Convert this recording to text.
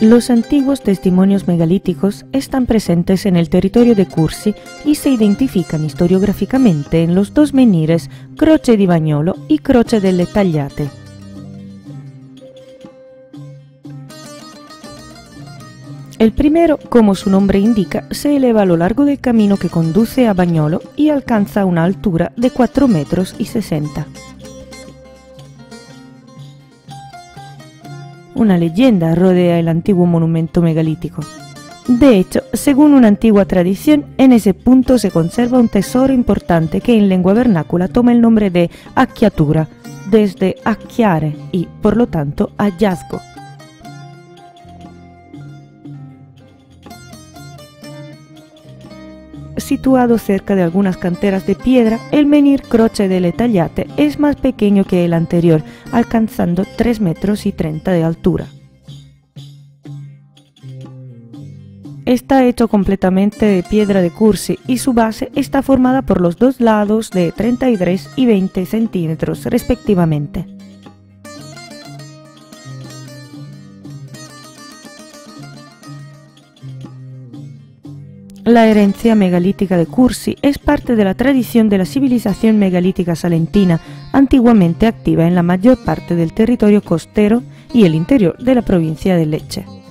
Los antiguos testimonios megalíticos están presentes en el territorio de Cursi y se identifican historiográficamente en los dos menires Croce di Bagnolo y Croce delle Tagliate. El primero, como su nombre indica, se eleva a lo largo del camino que conduce a Bagnolo y alcanza una altura de 4,60 metros. Una leyenda rodea el antiguo monumento megalítico. De hecho, según una antigua tradición, en ese punto se conserva un tesoro importante que en lengua vernácula toma el nombre de acchiatura, desde acchiare y, por lo tanto, hallazgo. Situado cerca de algunas canteras de piedra, el menhir Croce delle Tagliate es más pequeño que el anterior, alcanzando 3,30 metros de altura. Está hecho completamente de piedra de Cursi y su base está formada por los dos lados de 33 y 20 centímetros respectivamente. La herencia megalítica de Cursi es parte de la tradición de la civilización megalítica salentina, antiguamente activa en la mayor parte del territorio costero y el interior de la provincia de Lecce.